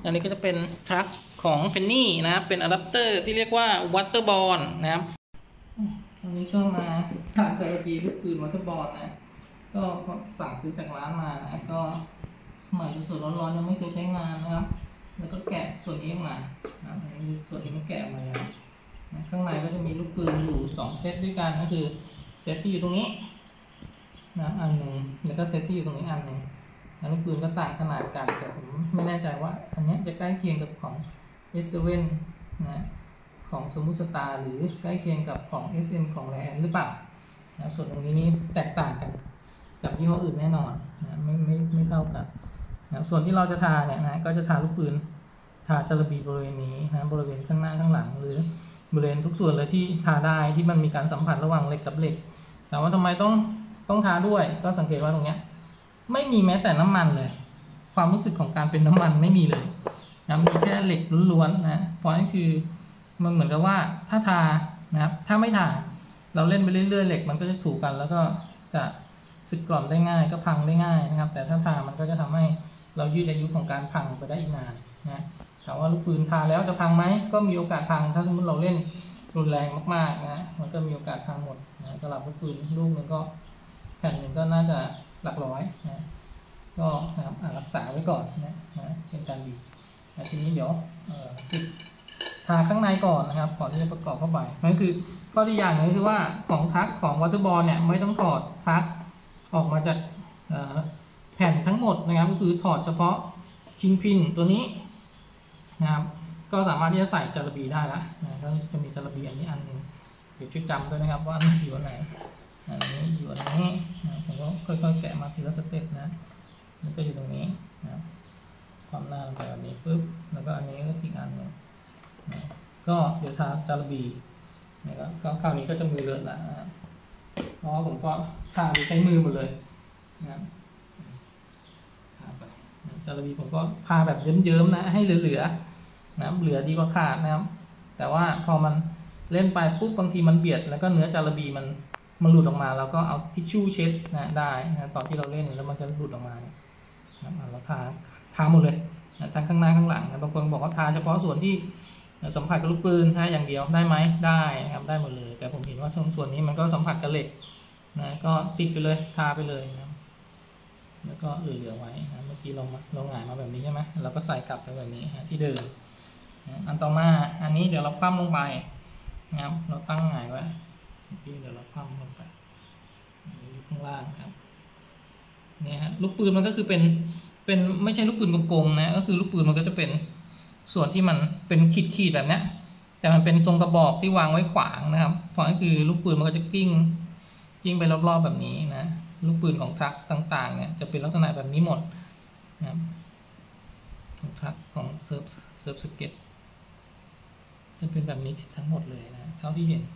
อันนี้ก็จะเป็นทรัคของเพนนี่นะครับเป็นอะแดปเตอร์ที่เรียกว่าวัตเตอร์บอลนะครับอันนี้ก็มาผ่านจรบีลูกปืนวัตเตอร์บอลนะก็สั่งซื้อจากร้านมานะก็ใหม่สดๆร้อนๆยังไม่เคยใช้งานนะครับแล้วก็แกะส่วนนี้มานะส่วนนี้มันแกะมาแล้วข้างในก็จะมีลูกปืนอยู่2เซตด้วยกันก็คือเซตที่อยู่ตรงนี้นะอันหนึ่งแล้วก็เซตที่อยู่ตรงนี้อันหนึ่งลูกปืนก็ต่างขนาดกันแต่ผมไม่แน่ใจว่าอันนี้จะใกล้เคียงกับของ S7 นะของสมุทรสตาร์หรือใกล้เคียงกับของ SM ของแลนหรือเปล่านะส่วนตรงนี้นี่แตกต่างกันกับยี่ห้ออื่นแน่นอนนะไม่เท่ากันนะส่วนที่เราจะทาเนี่ยนะก็จะทาลูกปืนทาจารบีบริเวณนี้นะบริเวณข้างหน้าข้างหลังหรือบริเวณทุกส่วนเลยที่ทาได้ที่มันมีการสัมผัสระหว่างเหล็กกับเหล็กแต่ว่าทำไมต้องทาด้วยก็สังเกตว่าตรงนี้ไม่มีแม้แต่น้ำมันเลยความรู้สึกของการเป็นน้ำมันไม่มีเลยนะมีแค่เหล็กล้วนๆนะเพราะนั่นคือมันเหมือนกับว่าถ้าทานะครับถ้าไม่ทาเราเล่นไปเรื่อยๆเหล็กมันก็จะถูกกันแล้วก็จะสึกกร่อนได้ง่ายก็พังได้ง่ายนะครับแต่ถ้าทามันก็จะทำให้เรายืดอายุของการพังไปได้อีกนานนะถามว่าลูกปืนทาแล้วจะพังไหมก็มีโอกาสพังถ้าสมมติเราเล่นรุนแรงมากๆนะมันก็มีโอกาสพังหมดนะสำหรับลูกปืนลูกนึงก็แผ่นหนึ่งก็น่าจะหลักร้อยนะก็รักษาไว้ก่อนนะเป็นการดีทีนี้เดี๋ยวติดทาข้างในก่อนนะครับก่อนที่จะประกอบเข้าไปนั่นคือข้อที่อย่างนึงคือว่าของทักของวัตเตอร์บอลเนี่ยไม่ต้องถอดทักออกมาจากแผ่นทั้งหมดนะครับก็คือถอดเฉพาะคิงพินตัวนี้นะครับก็สามารถที่จะใส่จารบีได้แล้วนะก็จะมีจารบีอันนี้อันหนึ่งเดี๋ยวช่วยจำด้วยนะครับว่ามันอยู่อันไหนอันนี้อยู่อันนี้ผมก็ค่อยๆแกะมาทีละสเต็ปนะนี่ก็อยู่ตรงนี้นะความหน้าลงไปแบบนี้ปุ๊บแล้วก็อันนี้ก็อีกอันหนึ่งนะก็เดี๋ยวทาจารบีนะครับก็คราวนี้ก็จะมือเลอะแล้วนะครับเพราะผมก็ทาใช้มือหมดเลยนะทาไปจารบีผมก็ทาแบบเยิ้มๆนะให้เหลือๆนะเหลือดีกว่าขาดนะครับแต่ว่าพอมันเล่นไปปุ๊บบางทีมันเบียดแล้วก็เนื้อจารบีมันหลุดออกมาเราก็เอาทิชชู่เช็ดนะได้นะตอนที่เราเล่นแล้วมันจะหลุดออกมาเราทาหมดเลยนะทั้งข้างหน้าข้างหลังนะบางคนบอกว่าทาเฉพาะส่วนที่สัมผัสกับลูกปืนอย่างเดียวได้ไหมได้ครับได้หมดเลยแต่ผมเห็นว่าส่วนนี้มันก็สัมผัสกับเหล็กนะก็ติดไปเลยทาไปเลยนะแล้วก็เหลือไว้นะเมื่อกี้เราหงายมาแบบนี้ใช่ไหมเราก็ใส่กลับไปแบบนี้ที่เดิมอันต่อมาอันนี้เดี๋ยวเราคว่ำลงไปนะครับเราตั้งหงายไว้ที่เดี๋ยวเราคว่ำลงไปอยู่ข้างล่างครับเนี่ยฮะลูกปืนมันก็คือเป็นไม่ใช่ลูกปืนกลมๆนะก็คือลูกปืนมันก็จะเป็นส่วนที่มันเป็นขีดๆแบบนี้แต่มันเป็นทรงกระบอกที่วางไว้ขวางนะครับเพราะนั่นคือลูกปืนมันก็จะกิ้งไปรอบๆแบบนี้นะลูกปืนของทรัคต่างๆเนี่ยจะเป็นลักษณะแบบนี้หมดนะครับของทรัคของเซิร์ฟสเก็ตจะเป็นแบบนี้ทั้งหมดเลยนะเท่าที่เห็น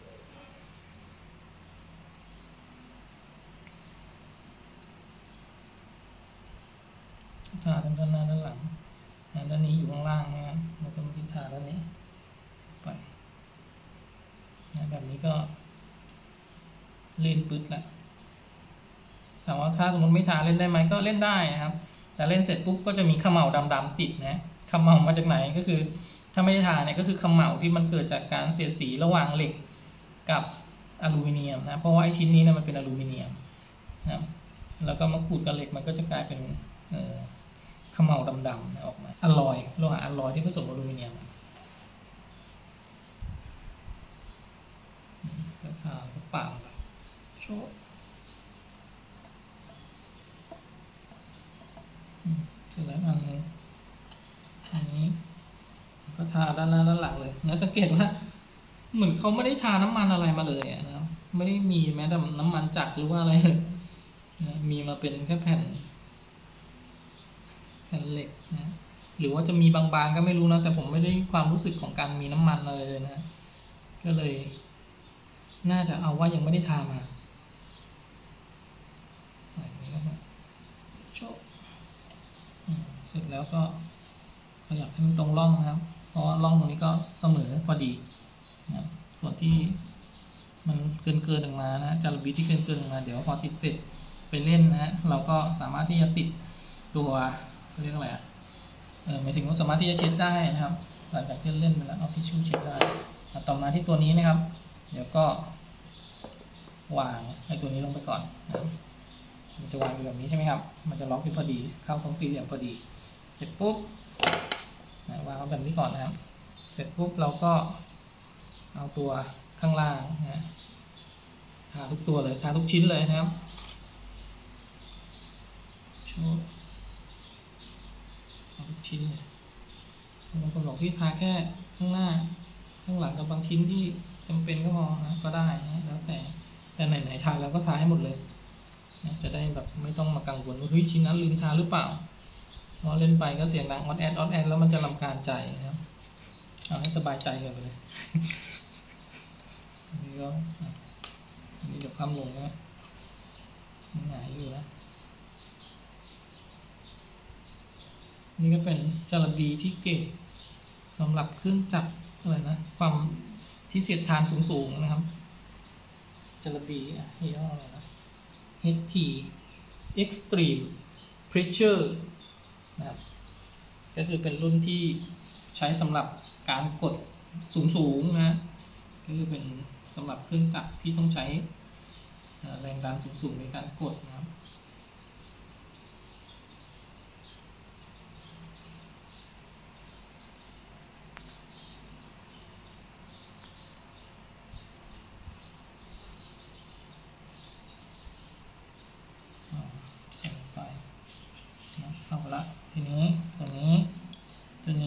ทาด้านหน้าด้านหลังด้านนี้อยู่ข้างล่างนะครับแล้วก็มาที่ทาด้านนี้ไปแบบนี้ก็เล่นปึ๊ดละถามว่าถ้าสมมติไม่ทาเล่นได้ไหมก็เล่นได้นะครับแต่เล่นเสร็จปุ๊บก็จะมีขม่าดำๆติดนะขม่ามาจากไหนก็คือถ้าไม่ได้ทาเนี่ยก็คือขม่าที่มันเกิดจากการเสียดสีระหว่างเหล็กกับอลูมิเนียมนะเพราะว่าไอ้ชิ้นนี้เนี่ยมันเป็นอลูมิเนียมนะครับแล้วก็มาขูดกับเหล็กมันก็จะกลายเป็นขม่าดำๆออกมาอลลอยโลหะอลลอยที่ผสมอลูมิเนียมแล้วทากระเป๋าโชว์เสร็จแล้วอันนี้ก็ทาด้านหน้าด้านหลังเลยนะสังเกตว่าเหมือนเขาไม่ได้ทาน้ำมันอะไรมาเลยนะครับไม่ได้มีแม้แต่น้ำมันจักรหรือว่าอะไรนะมีมาเป็นแค่แผ่นเหล็กนะหรือว่าจะมีบางๆก็ไม่รู้นะแต่ผมไม่ได้ความรู้สึกของการมีน้ำมันเลยนะก็เลยน่าจะเอาว่ายังไม่ได้ทามาใส่นี้นะครับโชว์เสร็จแล้วก็ขยับให้มันตรงร่องนะครับเพราะร่องตรงนี้ก็เสมอพอดีนะส่วนที่มันเกินออกมานะจารบีที่เกินออกมาเดี๋ยวพอติดเสร็จไปเล่นนะเราก็สามารถที่จะติดตัวเรียกอะไรหมายถึงว่าสามารถที่จะเช็ดได้นะครับหลังจากที่เล่นไปแล้วเอาทิชชู่เช็ดได้ต่อมาที่ตัวนี้นะครับเดี๋ยวก็วางไอ้ตัวนี้ลงไปก่อนนะครับมันจะวางอยู่แบบนี้ใช่ไหมครับมันจะล็อกอยู่พอดีเข้าตรงสี่เหลี่ยมพอดีเสร็จปุ๊บวางแบบนี้ก่อนนะครับเสร็จปุ๊บเราก็เอาตัวข้างล่างนะทาทุกตัวเลยทาทุกชิ้นเลยนะครับทุกชิ้นเลยบางคนบอกที่ทาแค่ข้างหน้าข้างหลังกับบางชิ้นที่จำเป็นก็พอนะก็ได้นะแล้วแต่ไหนทาแล้วก็ทาให้หมดเลยนะจะได้แบบไม่ต้องมากังวลว่าเฮ้ยชิ้นนั้นลืมทาหรือเปล่าพอเล่นไปก็เสียงดังออดแอดแล้วมันจะรำคาญใจนะครับเอาให้สบายใจกันไปเลยนี่ก็นี่เดี๋ยวความลงนะหงายอยู่นะนี่ก็เป็นจระบีที่เก๋สำหรับเครื่องจักรอะไรนะความที่เสียดทานสูงๆนะครับจระบียี่ห้ออะไรนะ HT Extreme Pressure นะครับก็คือเป็นรุ่นที่ใช้สำหรับการกดสูงๆนะก็คือเป็นสำหรับเครื่องจักรที่ต้องใช้แรงดันสูงๆในการกดนะครับเสียงไปเข้าละทีนี้ตัวนี้จบ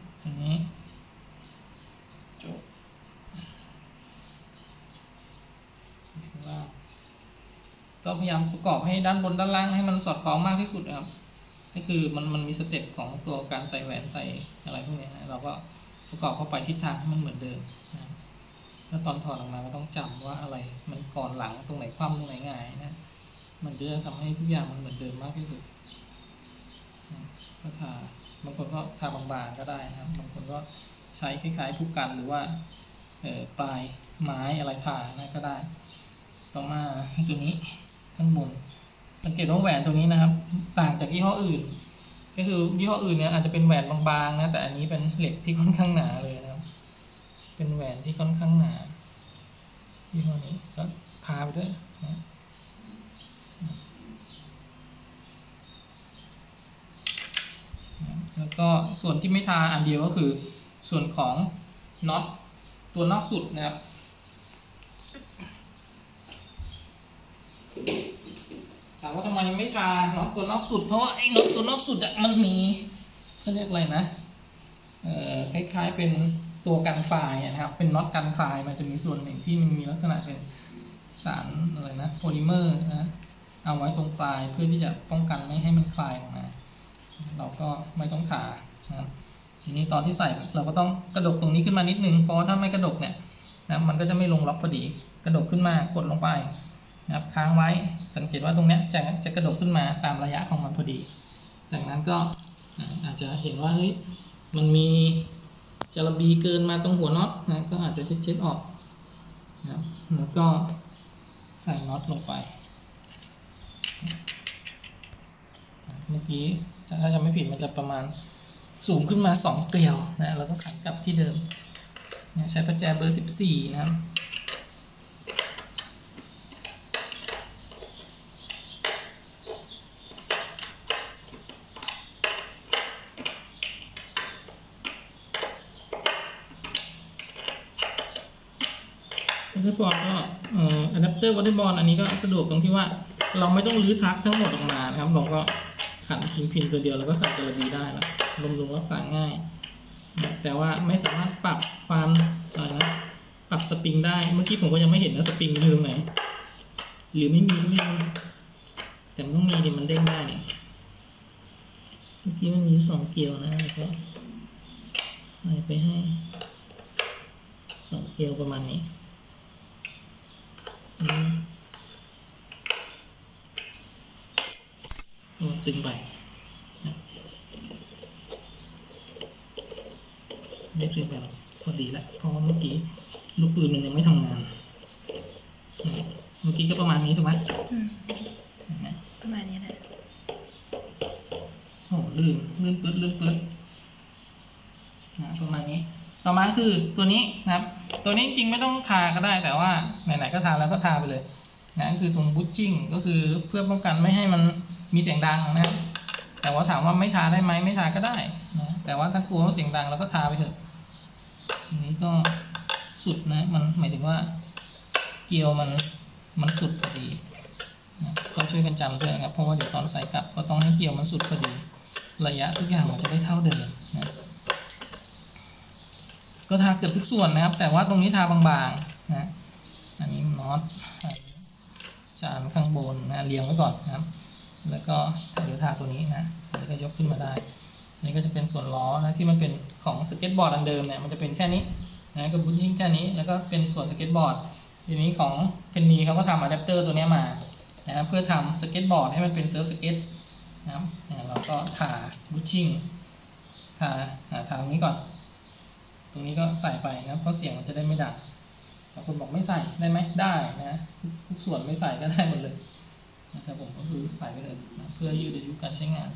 ก็พยายามประกอบให้ด้านบนด้านล่างให้มันสอดคล้องมากที่สุดนะครับก็คือมันมีสเต็ปของตัวการใส่แหวนใส่อะไรพวกนี้นะเราก็ประกอบเข้าไปทิศทางให้มันเหมือนเดิมนะแล้วตอนถอดออกมาก็ต้องจำว่าอะไรมันก่อนหลังตรงไหนคว่ำตรงไหนหงายนะมันจะทำให้ทุกอย่างมันเหมือนเดิมมากที่สุดก็ทาบางคนก็ทาบางๆก็ได้นะครับบางคนก็ใช้คล้ายๆผู้กันหรือว่าปลายไม้อะไรทานะก็ได้ต่อมาตัวนี้ข้างบนสังเกตว่าแหวนตัวนี้นะครับต่างจากยี่ห้ออื่นก็คือยี่ห้ออื่นเนี่ยอาจจะเป็นแหวนบางๆนะแต่อันนี้เป็นเหล็กที่ค่อนข้างหนาเลยนะครับเป็นแหวนที่ค่อนข้างหนายี่ห้อนี้ก็ทาไปด้วยนะแล้วก็ส่วนที่ไม่ทาอันเดียวก็คือส่วนของน็อตตัวนอกสุดนะครับถามว่าทำไมไม่ทาน็อตตัวนอกสุดเพราะว่าไอ้น็อตตัวนอกสุดมันมีเขาเรียกอะไรนะคล้ายๆเป็นตัวกันคลายนะครับเป็นน็อตกันคลายมันจะมีส่วนหนึ่งที่มันมีลักษณะเป็นสารอะไรนะโพลิเมอร์นะเอาไว้ตรงปลายเพื่อที่จะป้องกันไม่ให้มันคลายออกมาเราก็ไม่ต้องทานะครับทีนี้ตอนที่ใส่เราก็ต้องกระดกตรงนี้ขึ้นมานิดนึงเพราะถ้าไม่กระดกเนี่ยนะมันก็จะไม่ลงล็อกพอดีกระดกขึ้นมากดลงไปนะครับค้างไว้สังเกตว่าตรงนี้จะกระดกขึ้นมาตามระยะของมันพอดีจากนั้นก็อาจจะเห็นว่าเฮ้ยมันมีจระบีเกินมาตรงหัวน็อตนะก็อาจจะเช็ดออกนะครับแล้วก็ใส่น็อตลงไปเมื่อกี้ถ้าจำไม่ผิดมันจะประมาณสูงขึ้นมา2เกลียวนะแล้วก็ขันกลับที่เดิมใช้ประแจเบอร์14นะครับวอเตอร์บอลก็อะแดปเตอร์วอเตอร์บอลอันนี้ก็สะดวกตรงที่ว่าเราไม่ต้องรื้อทักทั้งหมดออกมานะครับเราก็ขันพินตัวเดียวแล้วก็ใส่จระบีได้แล้วบำรุงรักษาง่ายแต่ว่าไม่สามารถปรับความอะไรนะปรับสปริงได้เมื่อกี้ผมก็ยังไม่เห็นนะสปริงอยู่ตรงไหนหรือไม่มีแต่มันต้องมีดิมันเด้งได้เนี่ยเมื่อกี้มันมี2เกลียวนะแล้วก็ใส่ไปให้2เกลียวประมาณนี้ตึงไปไม่ตึงไปพอดีแล้วเพราะว่าเมื่อกี้ลูกปืนมันยังไม่ทำงานเมื่อกี้ก็ประมาณนี้ถูกไหมประมาณนี้แหละโอ้ลื่นปื๊ดประมาณนี้ต่อมาคือตัวนี้นะครับตัวนี้จริงไม่ต้องทาก็ได้แต่ว่าไหนๆก็ทาแล้วก็ทาไปเลยนะคือตรงบูชชิ่งก็คือเพื่อป้องกันไม่ให้มันมีเสียงดังนะครับแต่ว่าถามว่าไม่ทาได้ไหมไม่ทาก็ได้นะแต่ว่าถ้ากลัวว่าเสียงดังเราก็ทาไปเถอะอันนี้ก็สุดนะมันหมายถึงว่าเกลียวมันสุดพอดีนะก็ช่วยกันจำด้วยนะครับเพราะว่าเดี๋ยวตอนใส่กลับก็ต้องให้เกลียวมันสุดพอดีระยะทุกอย่างมันจะได้เท่าเดิมนะก็ทาเกือบทุกส่วนนะครับแต่ว่าตรงนี้ทาบางๆนะอันนี้น็อตจานข้างบนนะเรียงไว้ก่อนนะครับแล้วก็เดี๋ยวทาตัวนี้นะแล้วก็ยกขึ้นมาได้นี่ก็จะเป็นส่วนล้อนะที่มันเป็นของสเก็ตบอร์ดอันเดิมเนี่ยมันจะเป็นแค่นี้นะกับบูชชิ่งแค่นี้แล้วก็เป็นส่วนสเก็ตบอร์ดทีนี้ของเพนนีเขาก็ทำอะแดปเตอร์ตัวนี้มานะเพื่อทำสเก็ตบอร์ดให้มันเป็นเซิร์ฟสเก็ตนะครับเราก็ทาบูชชิ่งทาตรงนี้ก่อนตรงนี้ก็ใส่ไปนะเพราะเสียงมันจะได้ไม่ดังบางคนบอกไม่ใส่ได้ไหมได้นะทุกส่วนไม่ใส่ก็ได้หมดเลยแต่ผมก็คือใส่ไปเลยนะเพื่อยืดอายุการใช้งาน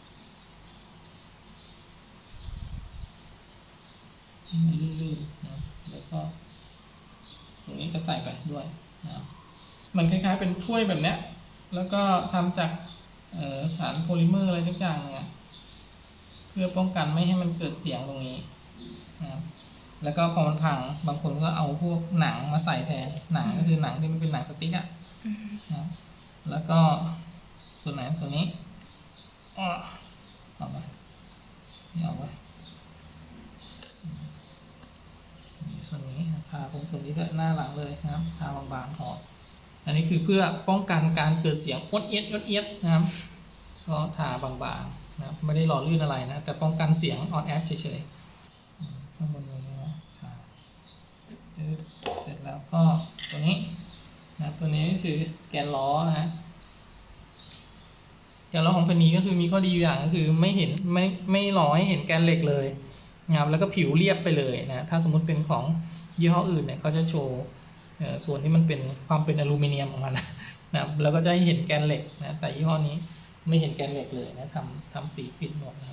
ให้มันลื่นๆนะแล้วก็ตรงนี้ก็ใส่ไปด้วยนะมันคล้ายๆเป็นถ้วยแบบนี้แล้วก็ทำจากสารโพลิเมอร์อะไรสักอย่างเนี่ยเพื่อป้องกันไม่ให้มันเกิดเสียงตรงนี้นะครับแล้วก็พอมันพังบางคนก็เอาพวกหนังมาใส่แทนหนังก็คือหนังที่มันเป็นหนังสติ๊กอะนะแล้วก็ส่วนไหนส่วนนี้เอาไปนี่เอาไปส่วนนี้ทาตรงส่วนนี้ก็หน้าหลังเลยนะครับทาบางๆพออันนี้คือเพื่อป้องกันการเกิดเสียงอดเอียดนะครับก็ทาบางๆนะครับไม่ได้หล่อลื่นอะไรนะแต่ป้องกันเสียงออดแอดเฉยๆข้างบนนี้นะทาเสร็จแล้วก็ตัวนี้นะตัวนี้ก็คือแกนล้อนะแกนล้อของเพนนีก็คือมีข้อดีอยู่อย่างก็คือไม่หล่อให้เห็นแกนเหล็กเลยนะครับแล้วก็ผิวเรียบไปเลยนะถ้าสมมุติเป็นของยี่ห้ออื่นเนี่ยเขาจะโชว์ส่วนที่มันเป็นความเป็นอลูมิเนียมของมันนะครับแล้วก็จะให้เห็นแกนเหล็กนะแต่ยี่ห้อนี้ไม่เห็นแกนเหล็กเลยนะทำสีปิดหมดนะครับ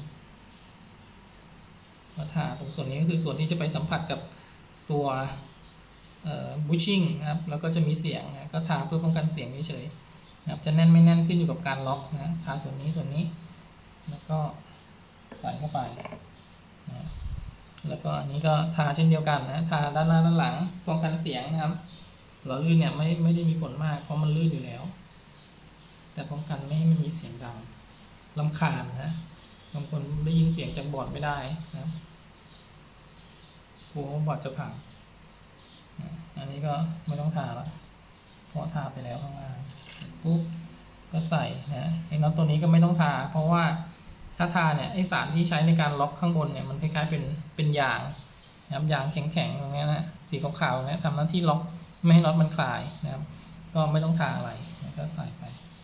มาทาตรงส่วนนี้ก็คือส่วนที่จะไปสัมผัสกับตัวบูชชิ่งนะครับแล้วก็จะมีเสียงนะก็ทาเพื่อป้องกันเสียงเฉยๆนะครับจะแน่นไม่แน่นขึ้นอยู่กับการล็อกนะทาส่วนนี้แล้วก็ใส่เข้าไปนะแล้วก็อันนี้ก็ทาเช่นเดียวกันนะทาด้านหน้าด้านหลังป้องกันเสียงนะครับหล่อลื่นเนี่ยไม่ได้มีผลมากเพราะมันลื่นอยู่แล้วแต่ป้องกันไม่ให้มันมีเสียงดังรำคาญนะบางคนได้ยินเสียงจากบอร์ดไม่ได้นะกลัวว่าบอร์ดจะพังอันนี้ก็ไม่ต้องทาแล้วเพราะทาไปแล้วข้างล่างเสร็จปุ๊บก็ใส่นะไอ้น็อตตัวนี้ก็ไม่ต้องทาเพราะว่าถ้าทาเนี่ยไอสารที่ใช้ในการล็อกข้างบนเนี่ยมันคล้ายๆเป็นยางนะครับยางแข็งๆตรงนี้นะสีขาวๆเนี่ยทำหน้าที่ล็อกไม่ให้น็อตมันคลายนะครับก็ไม่ต้องทาอะไรก็ใส่ไป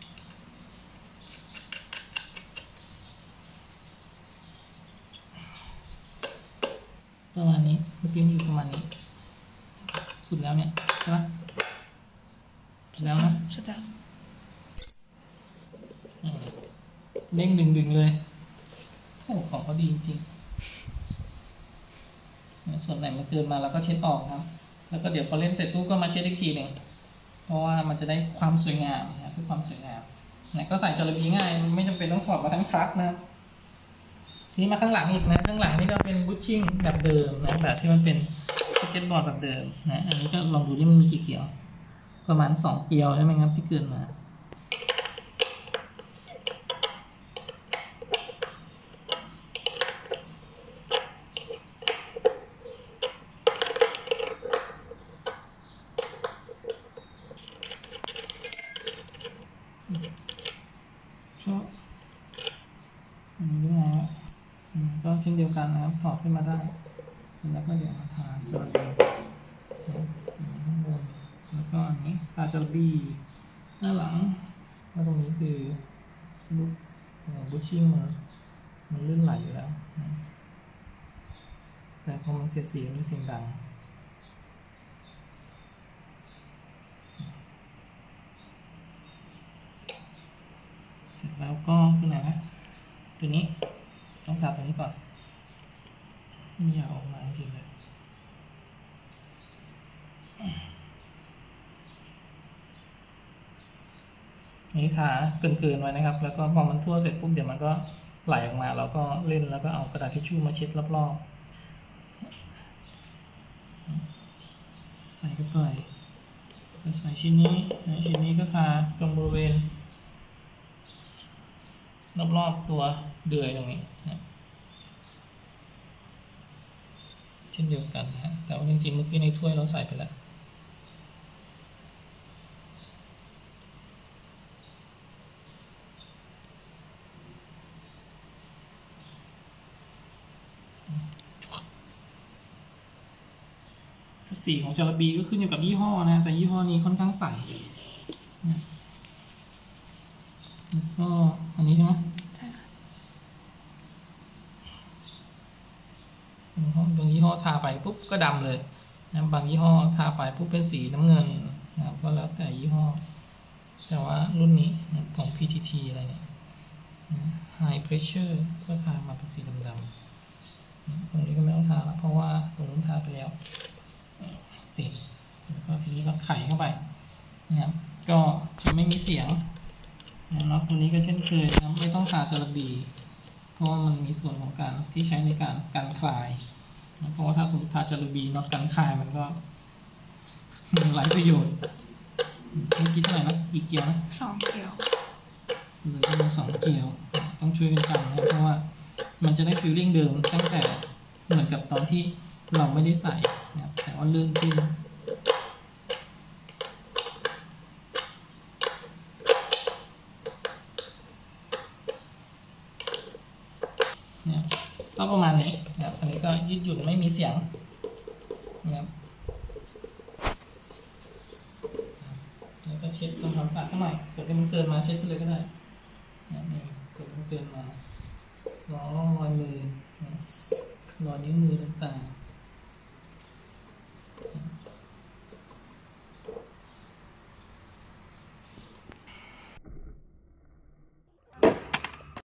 ประมาณนี้เมื่อกี้มันอยู่ประมาณนี้สุดแล้วเนี่ยใช่ไหมสุดแล้วนะสุดแล้วเด้งดึงเลยโอ้ของเขาดีจริงส่วนไหนมันเกินมาเราก็เช็ดออกครับแล้วก็เดี๋ยวพอเล่นเสร็จปุ๊บก็มาเช็ดอีกทีหนึ่งเพราะว่ามันจะได้ความสวยงามนะเพื่อความสวยงามนะก็ใส่จระบีง่ายไม่จำเป็นต้องถอดมาทั้งทรัคนะครับทีนี้มาข้างหลังอีกนะข้างหลังนี่ก็เป็นบูชชิ่งแบบเดิมนะแบบที่มันเป็นสเก็ตบอร์ดแบบเดิมนะอันนี้ก็ลองดูที่มันมีกี่เกลียวประมาณ2เกลียวใช่ไหมครับที่เกินมาก็อันนี้ยังไงก็เช่นเดียวกันนะครับถอดขึ้นมาได้เสร็จแล้วก็เดี๋ยวมาทาจระบีข้างบนแล้วก็อันนี้ทาจระบีหน้าหลังแล้วตรงนี้คือลูกบูชชิ่งมันลื่นไหลอยู่แล้วแต่พอมันเสียดสีมันเสียงดังเสร็จแล้วก็ตัวไหนนะตัวนี้ต้องทาตัวนี้ก่อนไม่อยากออกมาจริงเลยนี่ทาเกินไว้นะครับแล้วก็พอมันทั่วเสร็จปุ๊บเดี๋ยวมันก็ไหลออกมาเราก็เล่นแล้วก็เอากระดาษทิชชู่มาเช็ดรอบๆใส่เข้าไปใส่ชิ้นนี้ก็ทาตรงบริเวณรอบๆตัวเดือยตรงนี้นะเช่นเดียวกันนะแต่ว่าจริงๆเมื่อกี้ในถ้วยเราใส่ไปแล้วสีของจาระบีก็ขึ้นอยู่กับยี่ห้อนะแต่ยี่ห้อนี้ค่อนข้างใสก็อันนี้ใช่ไหมใช่ค่ะบางยี่ห้อทาไปปุ๊บก็ดำเลยนะบางยี่ห้อทาไปปุ๊บเป็นสีน้ำเงินนะครับก็แล้วแต่ยี่ห้อแต่ว่ารุ่นนี้ของ PTT อะไรเนี่ย High Pressure ก็ทามาเป็นสีดำๆตรงนี้ก็ไม่ต้องทาแล้วเพราะว่าตรงนู้นทาไปแล้วเสร็จแล้วก็ทีนี้ก็ไขเข้าไปนะครับก็จะไม่มีเสียงน็อตตัวนี้ก็เช่นเคยนะไม่ต้องทาจาระบีเพราะว่ามันมีส่วนของการที่ใช้ในการกันคลายนะเพราะว่าถ้าสมมติทาจาระบีน็อตกันคลายมันก็ไร้ประโยชน์เมื่อกี้เท่าไหร่นะอีกเกียวนะ 2 เกลียวเลยต้องมี2 เกลียวต้องช่วยกันจำนะเพราะว่ามันจะได้ฟีลลิ่งเดิมตั้งแต่เหมือนกับตอนที่เราไม่ได้ใส่นะแต่ว่าเลื่อนขึ้นเนี่ยก็ประมาณนี้นะครับอันนี้ก็ยืดหยุ่นไม่มีเสียงนะครับแล้วก็เช็ดทำความสะอาดหน่อยส่วนที่มันเกินมาเช็ดไปเลยก็ได้นี่ส่วนที่มันเกินมาล้อรอยมือรอยนิ้วมือต่างๆ